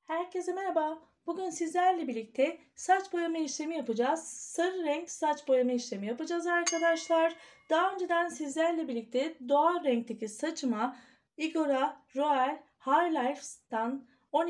Herkese merhaba. Bugün sizlerle birlikte saç boyama işlemi yapacağız. Sarı renk saç boyama işlemi yapacağız arkadaşlar. Daha önceden sizlerle birlikte doğal renkteki saçıma Igora Royal High Life'dan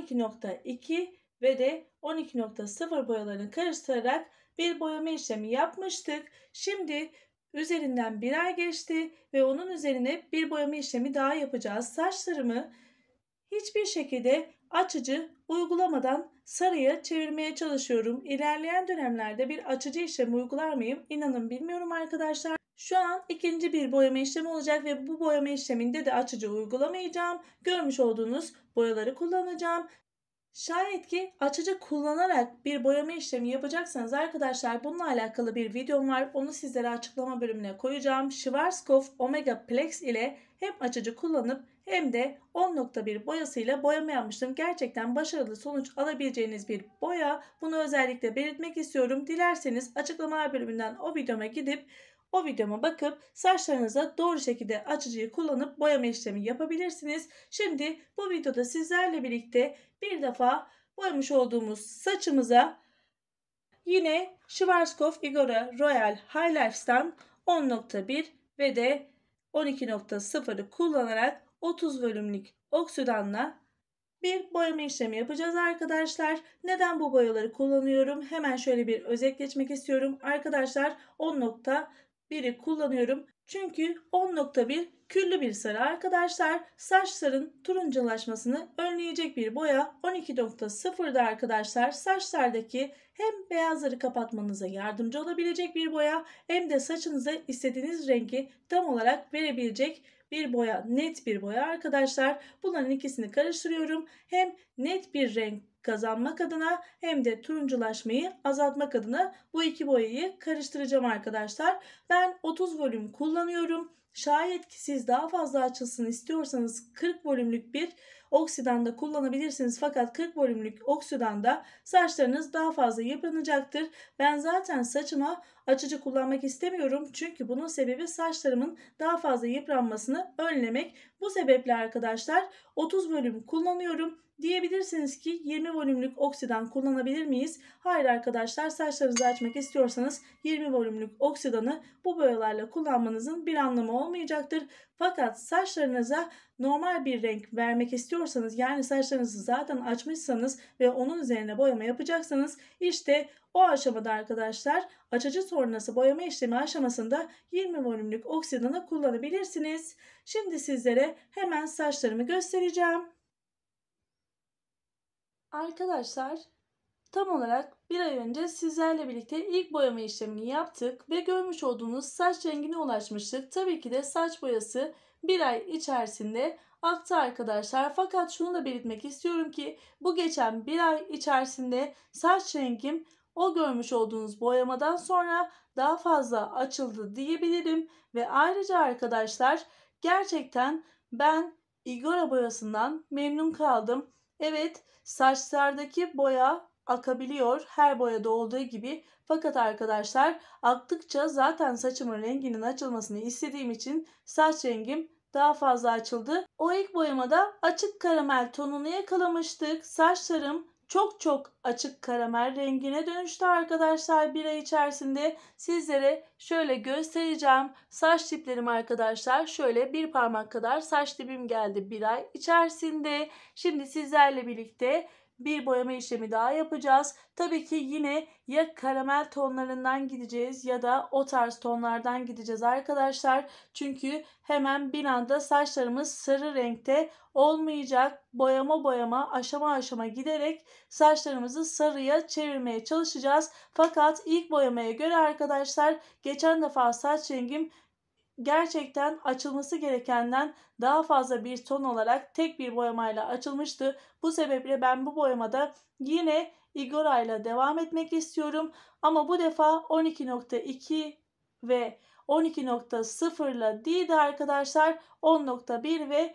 12.2 ve de 12.0 boyalarını karıştırarak bir boyama işlemi yapmıştık. Şimdi üzerinden bir ay geçti ve onun üzerine bir boyama işlemi daha yapacağız. Saçlarımı hiçbir şekilde açıcı uygulamadan sarıya çevirmeye çalışıyorum. İlerleyen dönemlerde bir açıcı işlemi uygular mıyım? İnanın bilmiyorum arkadaşlar. Şu an ikinci bir boyama işlemi olacak ve bu boyama işleminde de açıcı uygulamayacağım. Görmüş olduğunuz boyaları kullanacağım. Şayet ki açıcı kullanarak bir boyama işlemi yapacaksanız arkadaşlar bununla alakalı bir videom var. Onu sizlere açıklama bölümüne koyacağım. Schwarzkopf Omega Plex ile hem açıcı kullanıp hem de 10.1 boyasıyla boyama yapmıştım. Gerçekten başarılı sonuç alabileceğiniz bir boya. Bunu özellikle belirtmek istiyorum. Dilerseniz açıklamalar bölümünden o videoma gidip o videoma bakıp saçlarınıza doğru şekilde açıcıyı kullanıp boyama işlemi yapabilirsiniz. Şimdi bu videoda sizlerle birlikte bir defa boyamış olduğumuz saçımıza yine Schwarzkopf Igora Royal High Life'dan 10.1 ve de 12.0'ı kullanarak 30 volümlük oksidanla bir boyama işlemi yapacağız arkadaşlar. Neden bu boyaları kullanıyorum? Hemen şöyle bir özet geçmek istiyorum. Arkadaşlar 10.1'i kullanıyorum. Çünkü 10.1 küllü bir sarı arkadaşlar. Saçların turunculaşmasını önleyecek bir boya. 12.0'da arkadaşlar saçlardaki hem beyazları kapatmanıza yardımcı olabilecek bir boya hem de saçınıza istediğiniz rengi tam olarak verebilecek bir boya, net bir boya arkadaşlar. Bunların ikisini karıştırıyorum. Hem net bir renk kazanmak adına hem de turunculaşmayı azaltmak adına bu iki boyayı karıştıracağım arkadaşlar. Ben 30 volüm kullanıyorum. Şayet ki siz daha fazla açılsın istiyorsanız 40 volümlük bir oksidanda kullanabilirsiniz. Fakat 40 volümlük oksidanda saçlarınız daha fazla yıpranacaktır. Ben zaten saçıma açıcı kullanmak istemiyorum. Çünkü bunun sebebi saçlarımın daha fazla yıpranmasını önlemek. Bu sebeple arkadaşlar 30 volüm kullanıyorum. Diyebilirsiniz ki 20 volümlük oksidan kullanabilir miyiz? Hayır arkadaşlar, saçlarınızı açmak istiyorsanız 20 volümlük oksidanı bu boyalarla kullanmanızın bir anlamı olmayacaktır. Fakat saçlarınıza normal bir renk vermek istiyorsanız, yani saçlarınızı zaten açmışsanız ve onun üzerine boyama yapacaksanız, işte o aşamada arkadaşlar açıcı sonrası boyama işlemi aşamasında 20 volümlük oksidanı kullanabilirsiniz. Şimdi sizlere hemen saçlarımı göstereceğim. Arkadaşlar, tam olarak bir ay önce sizlerle birlikte ilk boyama işlemini yaptık ve görmüş olduğunuz saç rengine ulaşmıştık. Tabii ki de saç boyası bir ay içerisinde aktı arkadaşlar. Fakat şunu da belirtmek istiyorum ki bu geçen bir ay içerisinde saç rengim o görmüş olduğunuz boyamadan sonra daha fazla açıldı diyebilirim. Ve ayrıca arkadaşlar, gerçekten ben Igora boyasından memnun kaldım. Evet, saçlardaki boya akabiliyor her boyada olduğu gibi. Fakat arkadaşlar, aktıkça zaten saçımın renginin açılmasını istediğim için saç rengim daha fazla açıldı. O ilk boyamada açık karamel tonunu yakalamıştık. Saçlarım çok açık karamel rengine dönüştü arkadaşlar bir ay içerisinde. Sizlere şöyle göstereceğim. Saç diplerim arkadaşlar, şöyle bir parmak kadar saç dibim geldi bir ay içerisinde. Şimdi sizlerle birlikte bir boyama işlemi daha yapacağız. Tabii ki yine ya karamel tonlarından gideceğiz ya da o tarz tonlardan gideceğiz arkadaşlar. Çünkü hemen bir anda saçlarımız sarı renkte olmayacak. Boyama aşama aşama giderek saçlarımızı sarıya çevirmeye çalışacağız. Fakat ilk boyamaya göre arkadaşlar, geçen defa saç rengim gerçekten açılması gerekenden daha fazla bir ton olarak tek bir boyamayla açılmıştı. Bu sebeple ben bu boyamada yine Igora ile devam etmek istiyorum. Ama bu defa 12.2 ve 12.0 ile değil de arkadaşlar 10.1 ve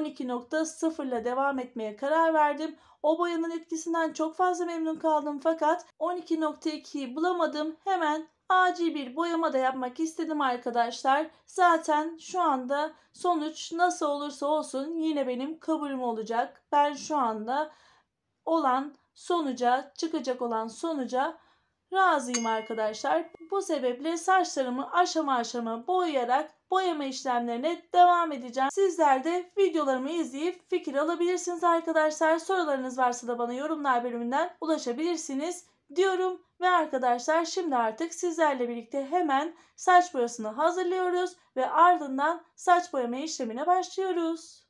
12.0 ile devam etmeye karar verdim. O boyanın etkisinden çok fazla memnun kaldım fakat 12.2'yi bulamadım. Hemen acil bir boyama da yapmak istedim arkadaşlar. Zaten şu anda sonuç nasıl olursa olsun yine benim kabulüm olacak. Ben şu anda olan sonuca, çıkacak olan sonuca razıyım arkadaşlar. Bu sebeple saçlarımı aşama aşama boyayarak boyama işlemlerine devam edeceğim. Sizler de videolarımı izleyip fikir alabilirsiniz arkadaşlar. Sorularınız varsa da bana yorumlar bölümünden ulaşabilirsiniz diyorum. Ve arkadaşlar şimdi artık sizlerle birlikte hemen saç boyasını hazırlıyoruz ve ardından saç boyama işlemine başlıyoruz.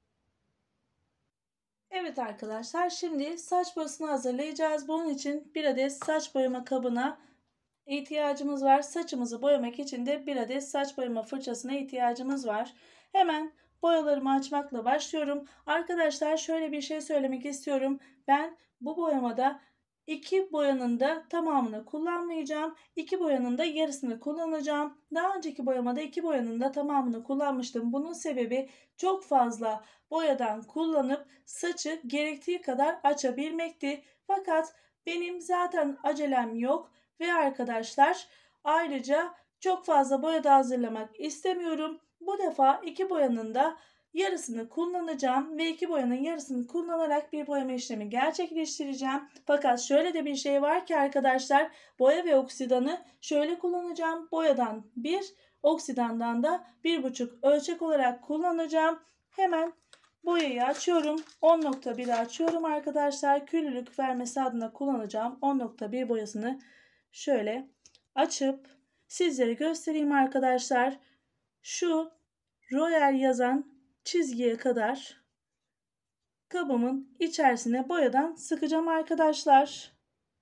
Evet arkadaşlar, şimdi saç boyasını hazırlayacağız. Bunun için bir adet saç boyama kabına ihtiyacımız var. Saçımızı boyamak için de bir adet saç boyama fırçasına ihtiyacımız var. Hemen boyalarımı açmakla başlıyorum. Arkadaşlar şöyle bir şey söylemek istiyorum. Ben bu boyamada iki boyanın da tamamını kullanmayacağım. İki boyanın da yarısını kullanacağım. Daha önceki boyamada iki boyanın da tamamını kullanmıştım. Bunun sebebi çok fazla boyadan kullanıp saçı gerektiği kadar açabilmekti. Fakat benim zaten acelem yok ve arkadaşlar ayrıca çok fazla boya da hazırlamak istemiyorum. Bu defa iki boyanın da yarısını kullanacağım ve iki boyanın yarısını kullanarak bir boyama işlemi gerçekleştireceğim. Fakat şöyle de bir şey var ki arkadaşlar, boya ve oksidanı şöyle kullanacağım. Boyadan 1, oksidandan da 1,5 ölçek olarak kullanacağım. Hemen boyayı açıyorum. 10.1'i açıyorum arkadaşlar. Küllülük vermesi adına kullanacağım 10.1 boyasını şöyle açıp sizlere göstereyim arkadaşlar. Şu Royal yazan çizgiye kadar kabımın içerisine boyadan sıkacağım arkadaşlar.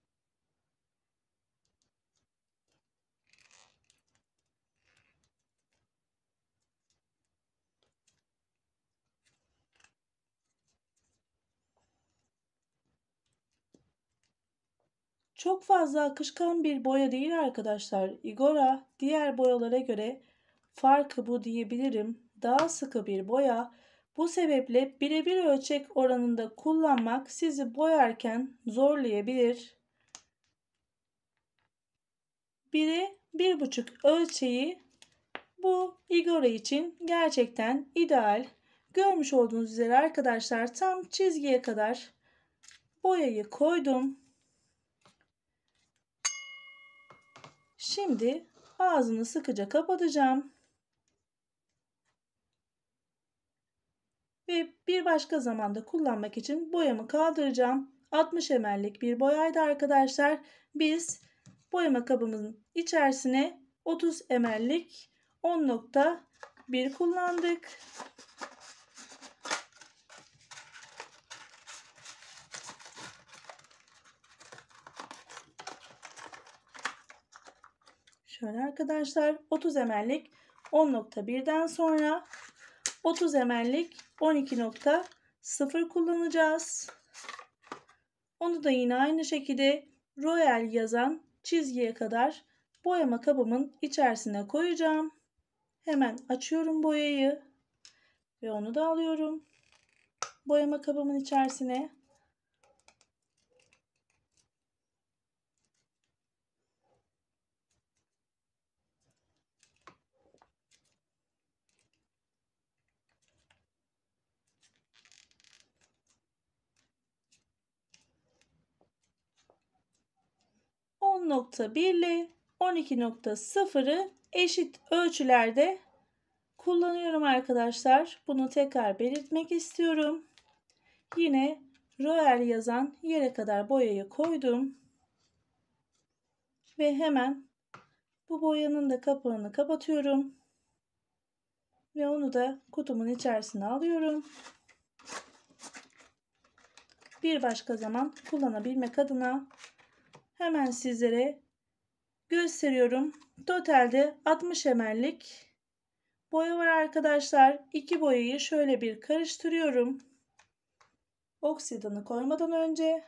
Çok fazla akışkan bir boya değil arkadaşlar. Igora diğer boyalara göre farkı bu diyebilirim. Daha sıkı bir boya. Bu sebeple birebir ölçek oranında kullanmak sizi boyarken zorlayabilir. 1'e 1,5 ölçeği bu Igora için gerçekten ideal. Görmüş olduğunuz üzere arkadaşlar tam çizgiye kadar boyayı koydum. Şimdi ağzını sıkıca kapatacağım. Ve bir başka zamanda kullanmak için boyamı kaldıracağım. 60 ml'lik bir boyaydı arkadaşlar. Biz boyama kabımızın içerisine 30 ml'lik 10.1 kullandık. Şöyle arkadaşlar 30 ml'lik 10.1'den sonra 30 ml'lik 12.0 kullanacağız. Onu da yine aynı şekilde Royal yazan çizgiye kadar boyama kabımın içerisine koyacağım. Hemen açıyorum boyayı ve onu da alıyorum boyama kabımın içerisine. .1 ile 12.0'ı eşit ölçülerde kullanıyorum arkadaşlar. Bunu tekrar belirtmek istiyorum. Yine Royal yazan yere kadar boyayı koydum. Ve hemen bu boyanın da kapağını kapatıyorum. Ve onu da kutumun içerisine alıyorum. Bir başka zaman kullanabilmek adına hemen sizlere gösteriyorum. Totalde 60 ml'lik boya var arkadaşlar. İki boyayı şöyle bir karıştırıyorum. Oksidanı koymadan önce.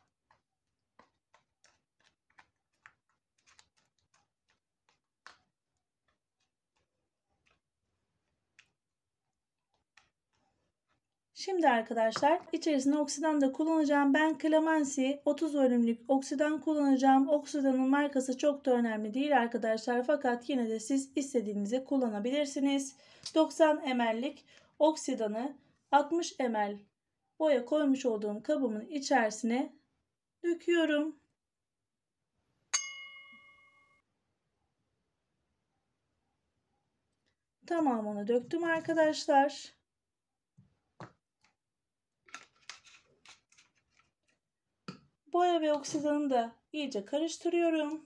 Şimdi arkadaşlar içerisine oksidan da kullanacağım. Ben Clemency 30 volümlük oksidan kullanacağım. Oksidanın markası çok da önemli değil arkadaşlar. Fakat yine de siz istediğinizi kullanabilirsiniz. 90 ml'lik oksidanı 60 ml boya koymuş olduğum kabımın içerisine döküyorum. Tamamını döktüm arkadaşlar. Boya ve oksidanı da iyice karıştırıyorum.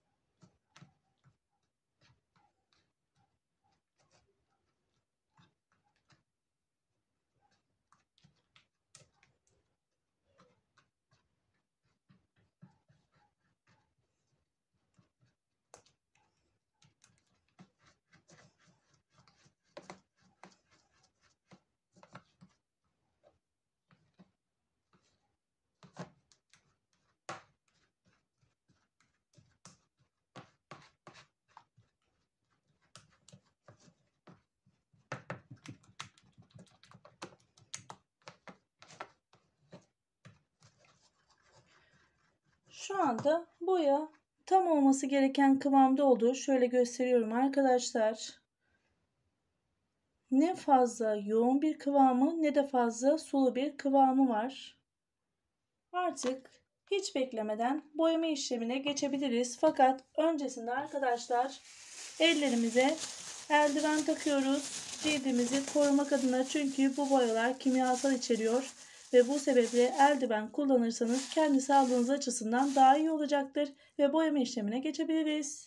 Şu anda boya tam olması gereken kıvamda oldu. Şöyle gösteriyorum arkadaşlar. Ne fazla yoğun bir kıvamı ne de fazla sulu bir kıvamı var. Artık hiç beklemeden boyama işlemine geçebiliriz. Fakat öncesinde arkadaşlar ellerimize eldiven takıyoruz. Cildimizi korumak adına, çünkü bu boyalar kimyasal içeriyor ve bu sebeple eldiven kullanırsanız kendi sağlığınız açısından daha iyi olacaktır ve boyama işlemine geçebiliriz.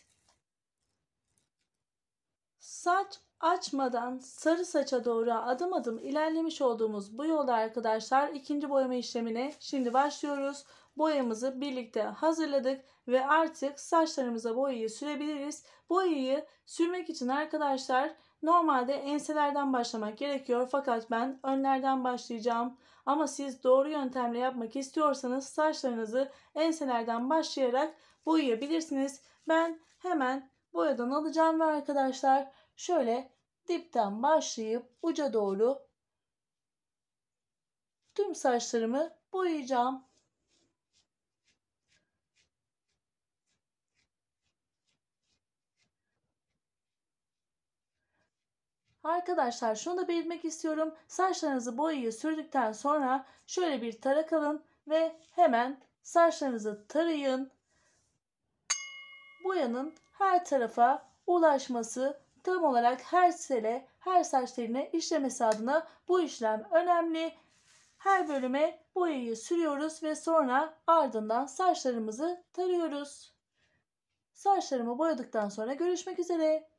Saç açmadan sarı saça doğru adım adım ilerlemiş olduğumuz bu yolda arkadaşlar ikinci boyama işlemine şimdi başlıyoruz. Boyamızı birlikte hazırladık ve artık saçlarımıza boyayı sürebiliriz. Boyayı sürmek için arkadaşlar normalde enselerden başlamak gerekiyor, fakat ben önlerden başlayacağım. Ama siz doğru yöntemle yapmak istiyorsanız saçlarınızı enselerden başlayarak boyayabilirsiniz. Ben hemen boyadan alacağım ve arkadaşlar şöyle dipten başlayıp uca doğru tüm saçlarımı boyayacağım. Arkadaşlar şunu da belirtmek istiyorum. Saçlarınızı boyayı sürdükten sonra şöyle bir tarak alın ve hemen saçlarınızı tarayın. Boyanın her tarafa ulaşması, tam olarak her tele, her saç teline işlemesi adına bu işlem önemli. Her bölüme boyayı sürüyoruz ve sonra ardından saçlarımızı tarıyoruz. Saçlarımı boyadıktan sonra görüşmek üzere.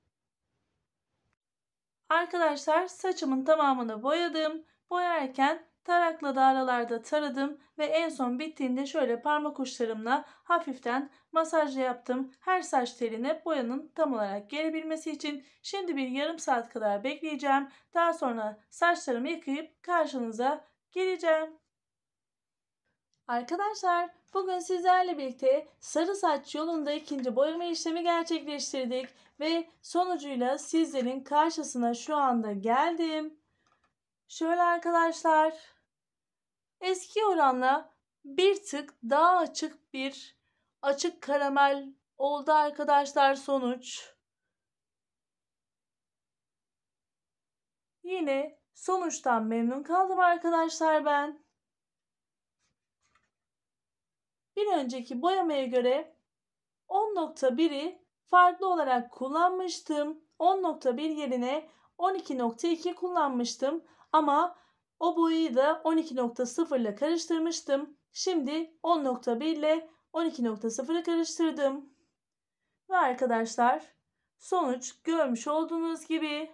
Arkadaşlar saçımın tamamını boyadım. Boyarken tarakla da aralarda taradım ve en son bittiğinde şöyle parmak uçlarımla hafiften masaj yaptım. Her saç teline boyanın tam olarak gelebilmesi için. Şimdi bir yarım saat kadar bekleyeceğim. Daha sonra saçlarımı yıkayıp karşınıza geleceğim. Arkadaşlar bugün sizlerle birlikte sarı saç yolunda ikinci boyama işlemi gerçekleştirdik ve sonucuyla sizlerin karşısına şu anda geldim. Şöyle arkadaşlar, eski oranla bir tık daha açık bir açık karamel oldu arkadaşlar sonuç. Yine sonuçtan memnun kaldım arkadaşlar ben. Bir önceki boyamaya göre 10.1'i farklı olarak kullanmıştım. 10.1 yerine 12.2 kullanmıştım. Ama o boyayı da 12.0 ile karıştırmıştım. Şimdi 10.1 ile 12.0'ı karıştırdım. Ve arkadaşlar sonuç görmüş olduğunuz gibi.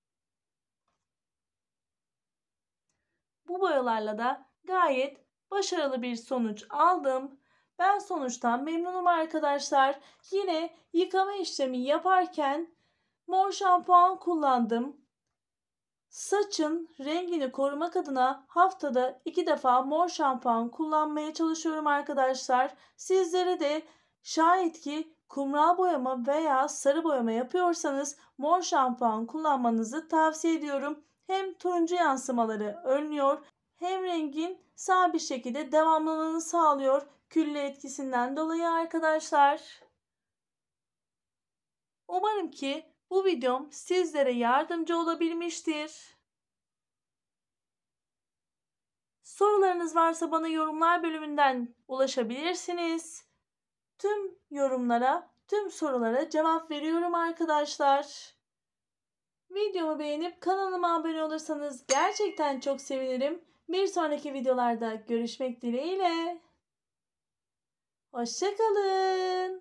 Bu boyalarla da gayet başarılı bir sonuç aldım. Ben sonuçtan memnunum arkadaşlar. Yine yıkama işlemi yaparken mor şampuan kullandım. Saçın rengini korumak adına haftada 2 defa mor şampuan kullanmaya çalışıyorum arkadaşlar. Sizlere de şayet ki kumral boyama veya sarı boyama yapıyorsanız mor şampuan kullanmanızı tavsiye ediyorum. Hem turuncu yansımaları önlüyor hem rengin sağ bir şekilde devamlılığını sağlıyor külle etkisinden dolayı arkadaşlar. Umarım ki bu videom sizlere yardımcı olabilmiştir. Sorularınız varsa bana yorumlar bölümünden ulaşabilirsiniz. Tüm yorumlara, tüm sorulara cevap veriyorum arkadaşlar. Videomu beğenip kanalıma abone olursanız gerçekten çok sevinirim. Bir sonraki videolarda görüşmek dileğiyle. Hoşça kalın.